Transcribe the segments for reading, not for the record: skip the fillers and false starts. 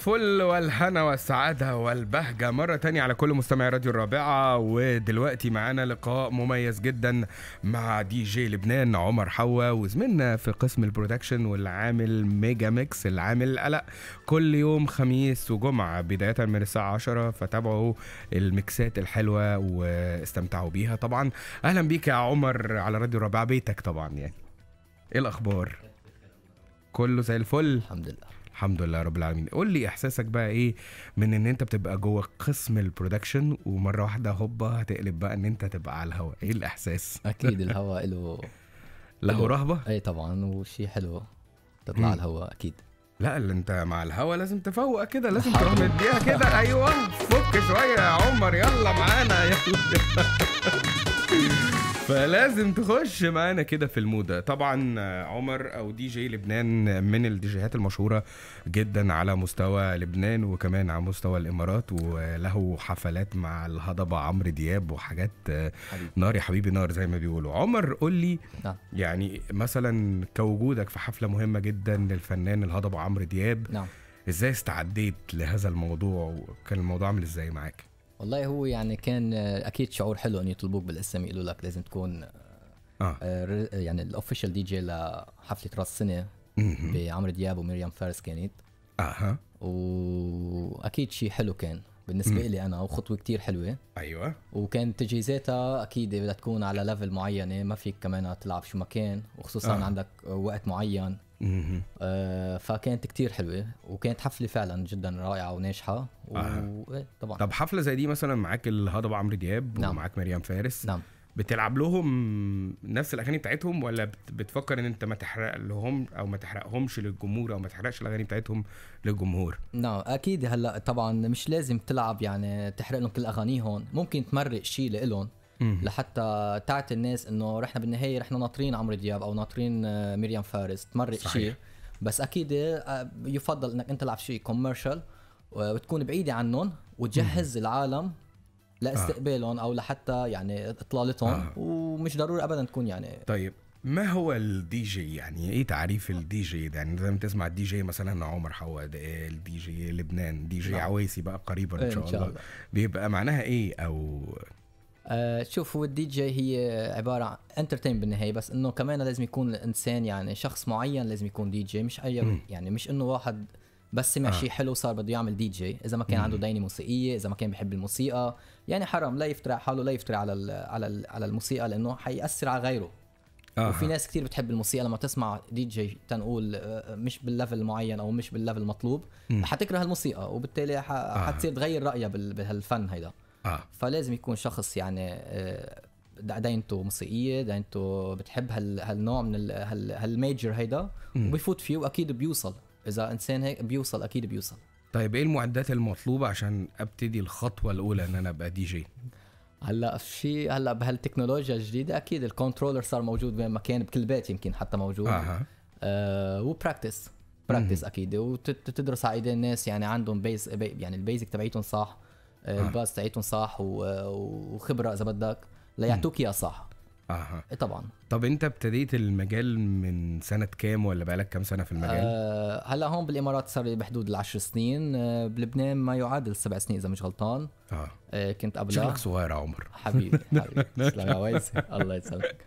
فل والهنا والسعادة والبهجة مرة تانية على كل مستمعي راديو الرابعة. ودلوقتي معانا لقاء مميز جدا مع دي جي لبنان عمر حوا، وزميلنا في قسم البرودكشن والعامل ميجا ميكس العامل القلق كل يوم خميس وجمعة بداية من الساعة 10. فتابعوا الميكسات الحلوة واستمتعوا بيها. طبعا أهلا بيك يا عمر على راديو الرابعة، بيتك طبعا. يعني ايه الأخبار؟ كله زي الفل الحمد لله. الحمد لله رب العالمين. قول لي احساسك بقى ايه من ان انت بتبقى جوه قسم البرودكشن ومره واحده هوبا هتقلب بقى ان انت تبقى على الهواء؟ ايه الاحساس؟ اكيد الهواء له رهبه. اي طبعا، وشي حلو تطلع على الهواء اكيد. لا اللي انت مع الهوا لازم تفوق كده، لازم تروح مديها كده. ايوه فك شويه يا عمر، يلا معانا يلا. فلازم تخش معانا كده في المودة. طبعا عمر او دي جي لبنان من الديجيهات المشهورة جدا على مستوى لبنان وكمان على مستوى الامارات، وله حفلات مع الهضبة عمرو دياب وحاجات نار يا حبيبي نار زي ما بيقولوا. عمر قول لي يعني مثلا كوجودك في حفلة مهمة جدا للفنان الهضبة عمرو دياب، ازاي استعديت لهذا الموضوع وكان الموضوع عامل ازاي معاك؟ والله هو يعني كان اكيد شعور حلو ان يطلبوك بالاسم يقولوا لك لازم تكون يعني الاوفيشال دي جي لحفله راس السنه بعمرو دياب ومريم فارس كانت. واكيد شيء حلو كان بالنسبه لي انا، وخطوه كتير حلوه. ايوه، وكان تجهيزاتها اكيد بدها تكون على ليفل معينه، ما فيك كمان تلعب شو ما كان، وخصوصا عندك وقت معين. فكانت كتير حلوة وكانت حفلة فعلا جدا رائعة وناجحة. طبعا. طب حفلة زي دي مثلا معاك الهضبة عمرو دياب ومعاك مريم فارس، بتلعب لهم نفس الأغاني بتاعتهم ولا بتفكر ان انت ما تحرق لهم او ما تحرقهمش للجمهور او ما تحرقش الأغاني بتاعتهم للجمهور؟ اكيد. هلا طبعا مش لازم تلعب يعني تحرق لهم كل أغانيهم، ممكن تمرق شيء لإلهم لحتى تعت الناس انه رحنا بالنهايه رحنا ناطرين عمرو دياب او ناطرين مريم فارس، تمرق شيء. بس اكيد يفضل انك انت تلعب شيء كوميرشال وتكون بعيده عنهم وتجهز العالم لاستقبالهم او لحتى يعني اطلالتهم. ومش ضروري ابدا تكون يعني. طيب ما هو الدي جي؟ يعني ايه تعريف الدي جي ده؟ يعني لازم تسمع الدي جي مثلا عمر حوا الدي جي لبنان، دي جي عويسي بقى قريبا ان شاء الله، بيبقى معناها ايه؟ او شوف، هو الدي جي هي عبارة عن انترتين بالنهاية، بس انه كمان لازم يكون الانسان يعني شخص معين لازم يكون دي جي، مش اي يعني مش انه واحد بس سمع شيء حلو صار بده يعمل دي جي. اذا ما كان عنده دينة موسيقية، اذا ما كان بيحب الموسيقى، يعني حرام لا يفترع حاله، لا يفترع على الموسيقى، لانه حيأثر على غيره. وفي ناس كتير بتحب الموسيقى، لما تسمع دي جي تنقول مش بالليفل معين او مش بالليفل المطلوب حتكره الموسيقى، وبالتالي حتصير تغير رأيها بهالفن هيدا. فلازم يكون شخص يعني دينته موسيقية، دينته بتحب هالنوع من هالميجر هيدا، وبيفوت فيه واكيد بيوصل. اذا انسان هيك بيوصل اكيد بيوصل. طيب ايه المعدات المطلوبة عشان ابتدي الخطوة الاولى ان انا ابقى دي جي؟ هلا بهالتكنولوجيا الجديدة اكيد الكنترولر صار موجود بين مكان، بكل بيت يمكن حتى موجود. وبراكتس اكيد، وتدرس على ايدين الناس يعني عندهم يعني البيزك تبعيتهم صح، الباس تاعتهم صح، وخبرة اذا بدك ليعطوك اياها صح. طبعا. طب انت ابتديت المجال من سنة كام ولا بقالك كام سنة في المجال؟ هلا هون بالامارات صار لي بحدود 10 سنين، بلبنان ما يعادل 7 سنين اذا مش غلطان. كنت قبلها. شكلك صغير يا عمر. حبيبي تسلم يا ويس، الله يسلمك.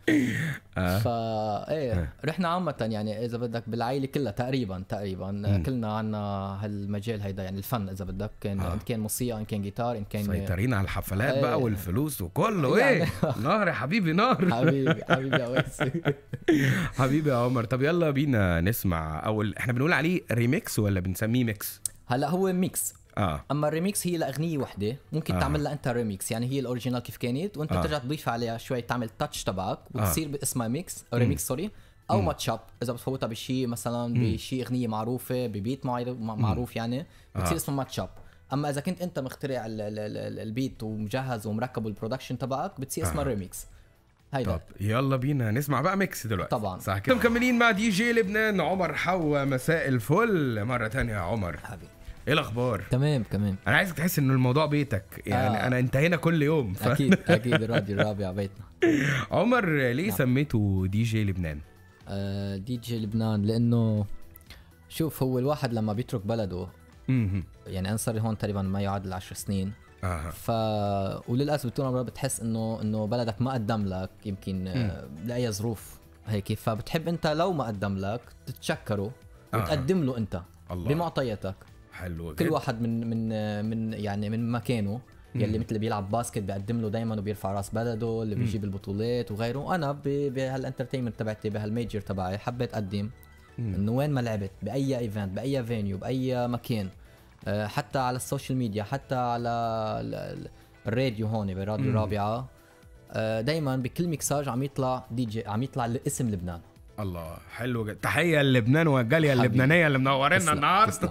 رحنا عامة يعني اذا بدك بالعائلة كلها تقريبا كلنا عنا هالمجال هيدا، يعني الفن اذا بدك ان كان موسيقى، ان كان جيتار، ان كان سيطرين على الحفلات بقى والفلوس وكله يعني نار يا حبيبي نار. حبيبي يا ويس. حبيبي يا عمر. طب يلا بينا نسمع. احنا بنقول عليه ريميكس ولا بنسميه ميكس؟ هلا هو ميكس. اما الريميكس هي لاغنيه وحده، ممكن تعمل لها انت ريميكس، يعني هي الاوريجينال كيف كانت وانت ترجع تضيف عليها شوي، تعمل تاتش تبعك وتصير اسمها ميكس او ريميكس سوري، او ماتش اب اذا بتفوتها بشيء مثلا بشيء اغنيه معروفه ببيت معروف يعني بتصير اسمها ماتش اب. اما اذا كنت انت مخترع البيت ومجهز ومركب البرودكشن تبعك بتصير اسمها ريميكس. طب يلا بينا نسمع بقى ميكس دلوقتي. طبعا صح كده. مكملين مع دي جي لبنان عمر حوا. مساء الفل مرة تانية يا عمر. حبيبي ايه الاخبار؟ تمام. انا عايزك تحس ان الموضوع بيتك يعني. انا انت هنا كل يوم اكيد الراديو الرابع بيتنا. عمر ليه سميته دي جي لبنان؟ دي جي لبنان لانه شوف، هو الواحد لما بيترك بلده يعني انا صار لي هون تقريبا ما يعادل 10 سنين. وللاسف طول عمرك بتحس انه بلدك ما قدم لك يمكن لاي ظروف هيك، فبتحب انت لو ما قدم لك تتشكره وتقدم له انت الله. بمعطياتك. حلو. كل واحد من يعني من مكانه، يلي مثل بيلعب باسكت بيقدم له دايما وبيرفع راس بلده، اللي بيجيب البطولات وغيره. انا بهالانترتينمنت تبعتي بهالميجر تبعي حبيت اقدم انه وين ما لعبت باي ايفنت باي فينيو باي مكان، حتى على السوشيال ميديا، حتى على الراديو هون براديو الرابعه، دايما بكل ميكساج عم يطلع دي جي، عم يطلع اسم لبنان. الله حلو جدا. تحيه للبنان والجاليه اللبنانيه اللي منورينا النهارده.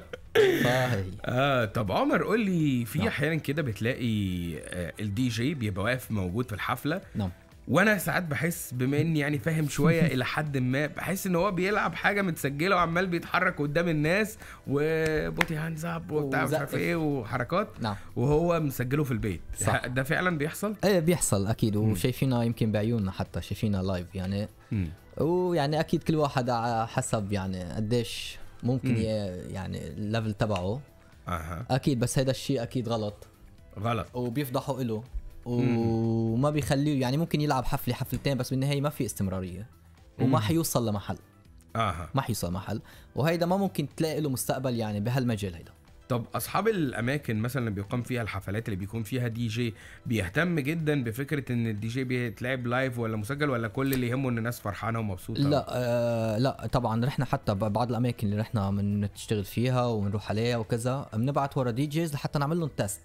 طب عمر قول لي، في احيانا كده بتلاقي الدي جي بيبقى واقف موجود في الحفله. نعم. وانا ساعات بحس بما اني يعني فاهم شويه الى حد ما، بحس ان هو بيلعب حاجه متسجله وعمال بيتحرك قدام الناس وبوتي هاندز اب وبتاع مش عارف ايه وحركات. نعم. وهو مسجله في البيت. صح. ده فعلا بيحصل؟ ايه بيحصل اكيد. وشايفينها يمكن بعيوننا، حتى شايفينها لايف يعني. ويعني اكيد كل واحد على حسب يعني قديش ممكن يعني الليفل تبعه. اكيد. بس هذا الشيء اكيد غلط وبيفضحوا له وما بيخليه يعني ممكن يلعب حفله حفلتين بس بالنهايه ما في استمراريه وما حيوصل لمحل. ما حيوصل محل، وهيدا ما ممكن تلاقي له مستقبل يعني بهالمجال هيدا. طب اصحاب الاماكن مثلا اللي بيقام فيها الحفلات اللي بيكون فيها دي جي بيهتم جدا بفكره ان الدي جي بيتلعب لايف ولا مسجل، ولا كل اللي يهمه ان الناس فرحانه ومبسوطه؟ لا طبعا رحنا حتى بعض الاماكن اللي رحنا بنشتغل فيها ونروح عليها وكذا بنبعت ورا دي جيز لحتى نعمل لهم تيست.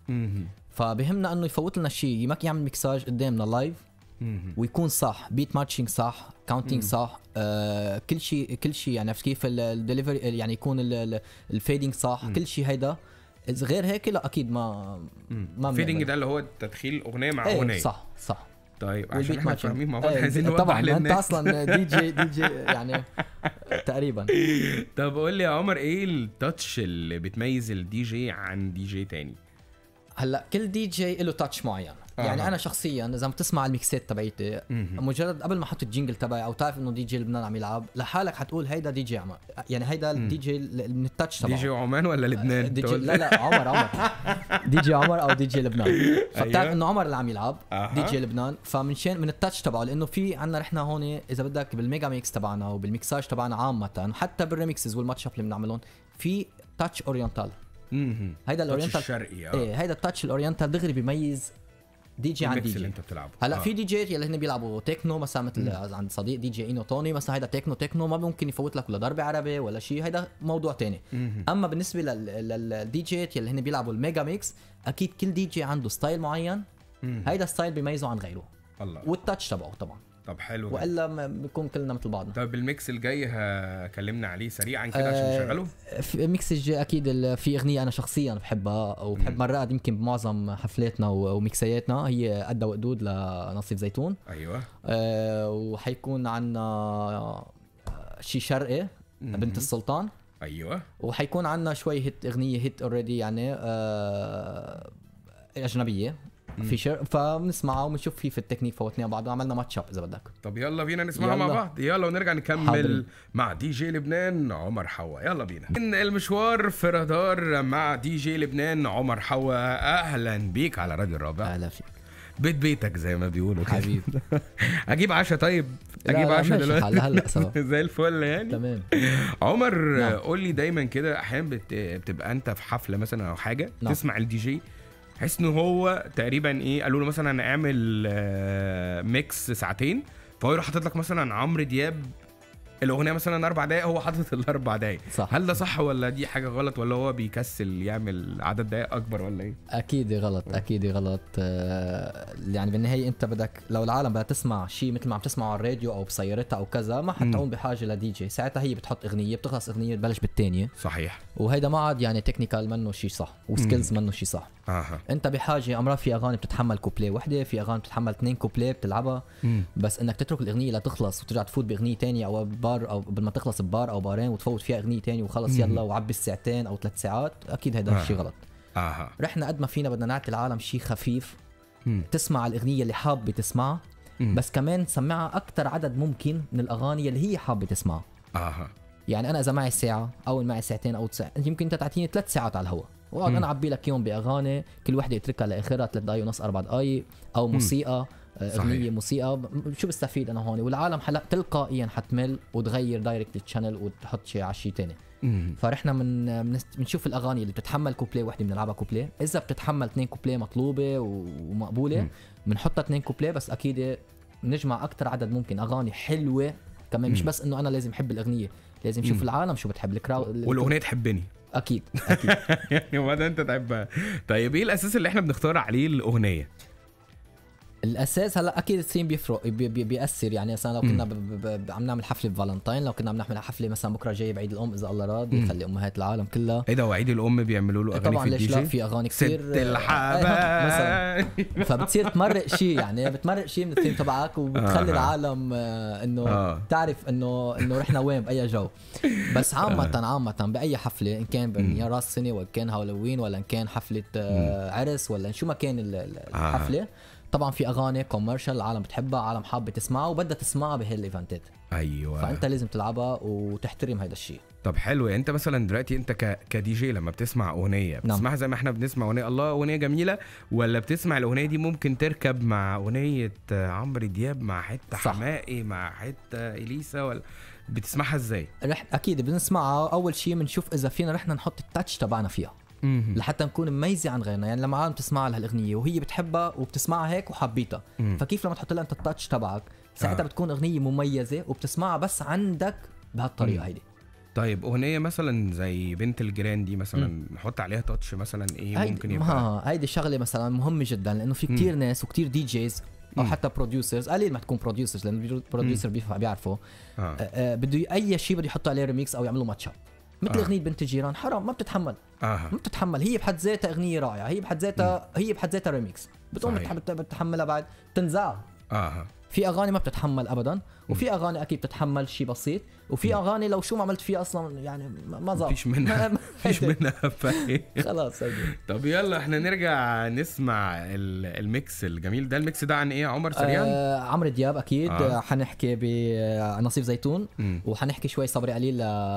فبهمنا انه يفوت لنا شيء، ما يعمل ميكساج قدامنا لايف ويكون صح، بيت ماتشنج صح، كاونتينج صح، كل شيء يعني عرفت كيف الدليفري يعني يكون الفيدنج صح. كل شيء هيدا. غير هيك لا اكيد ما الفيدنج ده اللي هو تدخيل اغنيه مع اغنيه. صح. طيب عشان احنا فاهمين مع بعض عايزين نوضح طبعا للناس. انت اصلا دي جي يعني تقريبا. طب قول لي يا عمر، ايه التاتش اللي بتميز الدي جي عن دي جي تاني؟ هلا كل دي جي له تاتش معين. يعني انا شخصيا اذا عم تسمع الميكسات تبعيتي مجرد قبل ما احط الجينجل تبعي او تعرف انه دي جي لبنان عم يلعب لحالك حتقول هيدا دي جي عمان. يعني هيدا الدي جي من التاتش تبعه. دي جي عمان ولا لبنان؟ دي جي لا عمر دي جي عمر او دي جي لبنان. فبتعرف انه عمر اللي عم يلعب دي جي لبنان، فمن التاتش تبعه، لانه في عندنا رحنا هون اذا بدك بالميجا ميكس تبعنا وبالميكساج تبعنا عامه، حتى بالريمكسز والماتش اب اللي بنعملهم في تاتش اورينتال. هيدا الاورينتال الشرقي. ايه هيدا التاتش الاورينتال دغري بيميز دي جي عن دي جي اللي انت بتلعبه. هلا في دي جي اللي هن بيلعبوا تكنو مثلا، مثل عند صديق دي جي اينو توني مثلا، هيدا تكنو ما ممكن يفوت لك ولا ضربه عربي ولا شيء، هيدا موضوع تاني. اما بالنسبه للدي جي اللي هن بيلعبوا الميجا ميكس، اكيد كل دي جي عنده ستايل معين. هيدا ستايل بيميزه عن غيره. الله. والتاتش تبعه طبعا. طب حلو، والا بنكون كلنا مثل بعضنا. طب الميكس الجاي هكلمنا عليه سريعا كده عشان نشغله. في الميكس الجاي اكيد في اغنيه انا شخصيا بحبها وبحب مرات يمكن بمعظم حفلاتنا وميكسياتنا، هي قد وقدود لنصيف زيتون. ايوه. وحيكون عنا شي شرقي بنت السلطان. ايوه. وحيكون عنا شوي اغنيه هيت اوريدي يعني اجنبيه فيشر، فبنسمعها وبنشوف في التكنيك فوتنا بعض وعملنا ماتش اب اذا بدك. طب يلا بينا نسمعها مع بعض. يلا ونرجع نكمل حاضرين. مع دي جي لبنان عمر حوا. يلا بينا. المشوار في رادار مع دي جي لبنان عمر حوا. اهلا بيك على راديو الرابع. اهلا فيك. بيتك زي ما بيقولوا كده. حبيبي. اجيب عشاء؟ طيب اجيب عشاء دلوقتي. هلا سوا. زي الفل يعني. تمام. عمر نعم. قول لي دايما كده احيانا بتبقى انت في حفله مثلا او حاجه نعم. تسمع الدي جي حس انه هو تقريبا ايه، قالوا له مثلا هنعمل ميكس ساعتين، فهو يروح حاطط لك مثلا عمرو دياب الاغنيه مثلا 4 دقايق، هو حاطط ال4 دقايق. صح. هل ده صح ولا دي حاجه غلط، ولا هو بيكسل يعمل عدد دقايق اكبر ولا ايه؟ اكيد غلط. اكيد غلط. يعني بالنهايه انت بدك لو العالم بدها تسمع شيء مثل ما عم تسمعه على الراديو او بسيارتها او كذا، ما حتقوم بحاجه لدي جي. ساعتها هي بتحط اغنيه، بتخلص اغنيه بتبلش بالثانيه. صحيح. وهيدا ما عاد يعني تكنيكال منه شيء صح، وسكيلز منه شيء صح. انت بحاجه امرات في اغاني بتتحمل كوبليه وحده، في اغاني بتتحمل 2 كوبليه بتلعبها. بس انك تترك الاغنيه لتخلص وترجع تفوت باغنيه ثانيه او بار، او قبل ما تخلص ببار او بارين وتفوت فيها اغنيه ثانيه وخلص يلا وعبي الساعتين او 3 ساعات، اكيد هذا الشيء غلط. رحنا قد ما فينا بدنا نعطي العالم شيء خفيف. تسمع الاغنيه اللي حابه تسمعها، بس كمان سمعها اكثر عدد ممكن من الاغاني اللي هي حابه تسمعها. يعني انا اذا معي ساعه او معي ساعتين او ساعة، يمكن انت تعطيني 3 ساعات على الهواء واقعد انا اعبي لك اياهم باغاني كل وحده اتركها لاخرها 3 دقائق ونص 4 دقائق، او موسيقى اغنيه موسيقى. شو بستفيد انا هون؟ والعالم هلا تلقائيا حتمل وتغير دايركت الشانل وتحط شيء على شيء ثاني. فرحنا بنشوف الاغاني اللي بتتحمل كوبليه وحده بنلعبها كوبليه، اذا بتتحمل 2 كوبليه مطلوبه ومقبوله بنحطها 2 كوبليه، بس اكيد نجمع اكثر عدد ممكن اغاني حلوه كمان. مش بس انه انا لازم احب الاغنيه، لازم نشوف العالم شو بتحب والاغنيه تحبني. اكيد يعني وما انت تحبها. طيب ايه الاساس اللي احنا بنختار عليه الاغنيه؟ الاساس هلا اكيد الثيم بيفرق بيأثر. يعني مثلا لو كنا عم نعمل حفله بفالنتاين، لو كنا عم نعمل حفله مثلا بكره جاي بعيد الام اذا الله راد يخلي امهات العالم كلها. ايه ده وعيد الام بيعملوا له اغاني طبعا في الدي ليش لا، جي؟ في اغاني كثير ست الحبايب مثلا. فبتصير تمرق شيء، يعني بتمرق شيء من الثيم تبعك وبتخلي العالم انه تعرف انه رحنا وين باي جو. بس عامه باي حفله، ان كان يا راس سنه ولا كان هالوين ولا ان كان حفله عرس ولا شو ما كان الحفله، طبعا في اغاني كوميرشال العالم بتحبها، عالم حابه تسمعها وبدها تسمعها بهالايفنتات. ايوه، فانت لازم تلعبها وتحترم هذا الشيء. طب حلو. انت مثلا دلوقتي انت كدي جي لما بتسمع اغنيه بتسمعها زي ما احنا بنسمع اغنيه الله اغنيه جميله، ولا بتسمع الاغنيه دي ممكن تركب مع اغنيه عمرو دياب مع حته حماقي مع حته اليسا، ولا بتسمعها ازاي؟ اكيد بنسمعها اول شيء بنشوف اذا فينا رحنا نحط التاتش تبعنا فيها لحتى نكون مميزه عن غيرنا. يعني لما عالم تسمع لها الاغنيه وهي بتحبها وبتسمعها هيك وحبيتها، فكيف لما تحط لها انت التاتش تبعك ساعتها بتكون اغنيه مميزه وبتسمعها بس عندك بهالطريقه هيدي. طيب اغنيه مثلا زي بنت الجيران دي مثلا نحط عليها تاتش مثلا ايه ممكن يبقى؟ هيدي شغله مثلا مهمه جدا، لانه في كتير ناس وكتير دي جيز او حتى بروديوسرز، قليل ما تكون بروديوسرز لان البروديوسر بيعرفوا بده اي شيء بده يحط عليه ريميكس او يعملوا ماتش اب. مثل اغنيه بنت الجيران حرام، ما بتتحمل ما بتتحمل. هي بحد ذاتها اغنيه رائعه، هي بحد ذاتها ريميكس بتقوم بتحملها بعد تنزع. في اغاني ما بتتحمل ابدا، وفي اغاني اكيد بتتحمل شيء بسيط، وفي اغاني لو شو ما عملت فيها اصلا يعني ما ظبط، فيش منها فيش منها خلاص. طب يلا احنا نرجع نسمع الميكس الجميل ده. الميكس ده عن ايه يا عمر سريعا؟ عمرو دياب اكيد. حنحكي بنصيف زيتون، وحنحكي شوي صبري قليل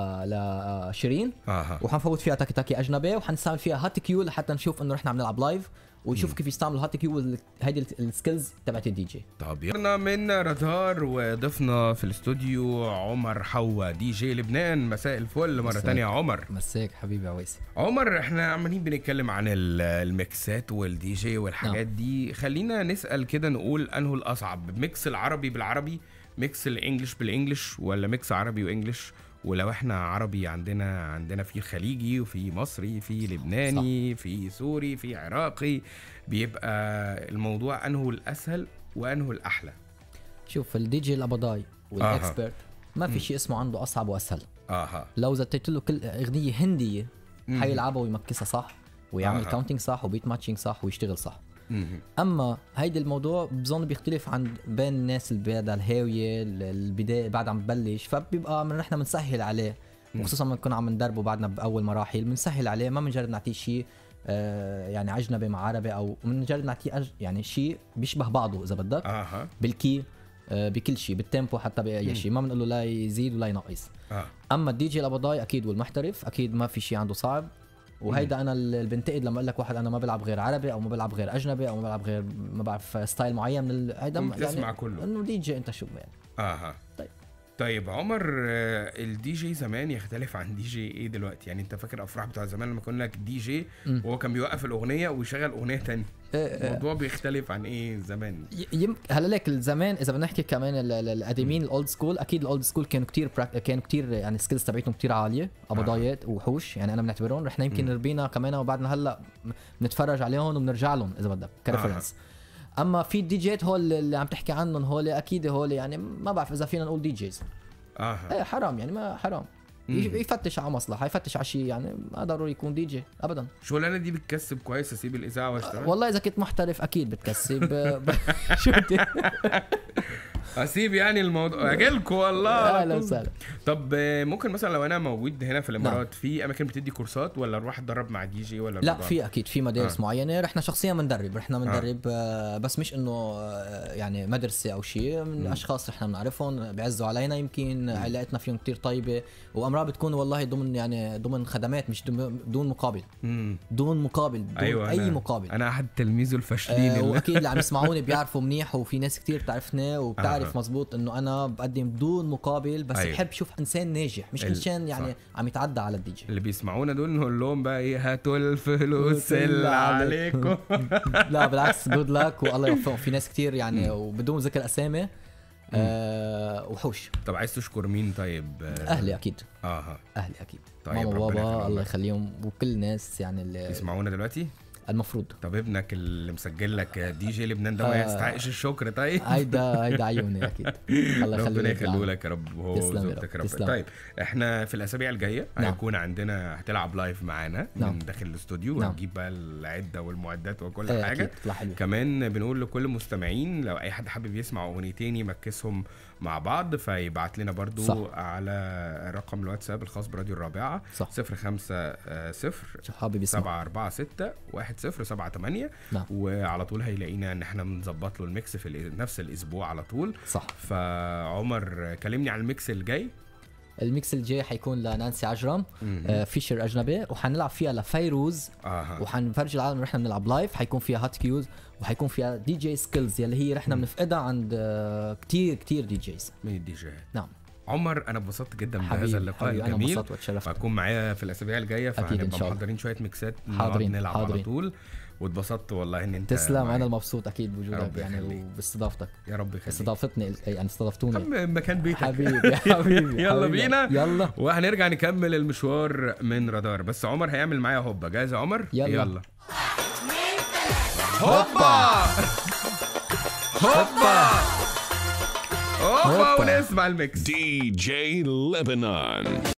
لشيرين، وحنفوت فيها تاكي تاكي اجنبي، وحنستعمل فيها هات كيو لحتى نشوف انه رحنا عم نلعب لايف ويشوف كيف يستعملوا هات كيو هيدي السكيلز تبعت الدي جي. طب يلا من رادار وضفنا في الاستوديو عمر حوا دي جي لبنان. مساء الفل مره ثانيه يا عمر. مساك حبيبي عويس. عمر احنا عمالين بنتكلم عن الميكسات والدي جي والحاجات دي، خلينا نسال كده نقول انه الاصعب، ميكس العربي بالعربي، ميكس الانجليش بالانجليش، ولا ميكس عربي وانجليش؟ ولو احنا عربي عندنا في خليجي وفي مصري في لبناني في سوري في عراقي، بيبقى الموضوع انه الاسهل وانه الاحلى؟ شوف الدي جي الابضاي والاكسبرت ما في شيء اسمه عنده اصعب واسهل. لو زتيت له كل اغنيه هنديه حيلعبها ويمكسها صح ويعمل كاونتينج صح وبيت ماتشينج صح ويشتغل صح. اما هيدي الموضوع بظن بيختلف عن بين الناس اللي بعد الهاويه البدايه بعد عم تبلش، فبيبقى من نحن بنسهل عليه، وخصوصا لما نكون عم ندربه بعدنا باول مراحل بنسهل عليه، ما بنجرب نعطيه شيء يعني اجنبي مع عربي، او بنجرب نعطيه يعني شيء بيشبه بعضه اذا بدك بالكي بكل شيء بالتيمبو حتى باي شيء، ما بنقول له لا يزيد ولا ينقص. اما الدي جي الابضاي اكيد والمحترف اكيد ما في شيء عنده صعب، وهيدا انا اللي بنتقد لما اقول لك واحد انا ما بلعب غير عربي او ما بلعب غير اجنبي او ما بلعب غير ما بعرف ستايل معين من هيدا يعني كله انه دي جي انت شو يعني. طيب عمر، الدي جي زمان يختلف عن دي جي ايه دلوقتي؟ يعني انت فاكر افراح بتاع زمان لما كنا لك دي جي وهو كان بيوقف الاغنيه ويشغل اغنيه تانية، الموضوع بيختلف عن ايه زمان؟ هلا لك الزمان اذا بدنا نحكي كمان القديمين الاولد سكول، اكيد الاولد سكول كانوا كتير يعني السكيلز تبعتهم كتير عاليه، ابضايات وحوش يعني انا بنعتبرهم رحنا يمكن ربينا كمان وبعدنا هلا بنتفرج عليهم وبنرجع لهم اذا بدك كريفرنس. اما في الدي جيت هول اللي عم تحكي عنهم هول اكيد هول يعني ما بعرف اذا فينا نقول دي جيز. حرام يعني ما حرام يفتش على مصلحه، يفتش على شيء، يعني ما ضروري يكون دي جي ابدا. شغلانه دي بتكسب كويس، اسيب الاذاعه واشتغل؟ والله اذا كنت محترف اكيد بتكسب. شو اسيب يعني الموضوع اجيلكوا والله. اهلا وسهلا. طب ممكن مثلا لو انا موجود هنا في الامارات في اماكن بتدي كورسات، ولا اروح اتدرب مع دي جي ولا لا في اكيد في مدارس معينه رحنا شخصيا بندرب، بس مش انه يعني مدرسه او شيء، من اشخاص رحنا بنعرفهم بيعزوا علينا، يمكن علاقتنا فيهم كتير طيبه، وامرار بتكون والله ضمن خدمات، مش بدون مقابل. بدون مقابل، بدون أيوة اي مقابل. انا احد تلميذه الفاشلين واكيد اللي عم يسمعوني بيعرفوا منيح، وفي ناس كتير بتعرفني وبتعرف مزبوط انه انا بقدم بدون مقابل، بس بحب شوف انسان ناجح، مش انسان يعني عم يتعدى على الدي جي. اللي بيسمعونا دول نقول لهم بقى ايه، هاتوا الفلوس اللي عليكم. لا بالعكس، جود لاك والله يوفقهم. في ناس كتير يعني وبدون ذكر اسامي وحوش. طب عايز تشكر مين طيب؟ اهلي اكيد. اهلي اكيد. طيب ماما وبابا الله يخليهم، وكل الناس يعني اللي يسمعونا دلوقتي المفروض. طب ابنك اللي مسجل لك دي جي لبنان ده ما يستحقش الشكر؟ طيب هيدا عيوني اكيد. الله يخليه ربنا يخليه لك يا رب، وهو وزوجتك يا رب. طيب احنا في الاسابيع الجايه هيكون عندنا هتلعب لايف معانا من داخل الاستوديو، ونجيب بقى العده والمعدات وكل حاجه. كمان بنقول لكل المستمعين لو اي حد حابب يسمع اغنيتين يمكسهم مع بعض، فيبعت لنا برضو على رقم الواتساب الخاص براديو الرابعه 050-746-1078 وعلى طول هيلاقينا ان احنا بنظبط له الميكس في نفس الاسبوع على طول. صح. فعمر كلمني عن الميكس الجاي. الميكس الجاي حيكون لنانسي عجرم، فيشر اجنبي، وحنلعب فيها لفيروز، وحنفرج العالم رحنا بنلعب لايف. حيكون فيها هات كيوز، وحيكون فيها دي جي سكيلز يلي هي رحنا بنفقدها عند كتير دي جيز من الدي جي. نعم عمر انا انبسطت جدا بهذا اللقاء الجميل، هكون معايا في الاسابيع الجايه، فهنبقى محضرين شويه ميكسات نلعب على طول، واتبسطت والله ان انت تسلم. انا المبسوط اكيد بوجودك يعني وباستضافتك. يا رب يخليك. استضافتني يعني استضفتوني مكان بيتك. حبيبي يلا بينا، يلا وهنرجع نكمل المشوار من رادار. بس عمر هيعمل معايا هوبا. جاهز يا عمر؟ يلا هوبا هوبا هوبا ونسمع الميكس. دي جي لبنان.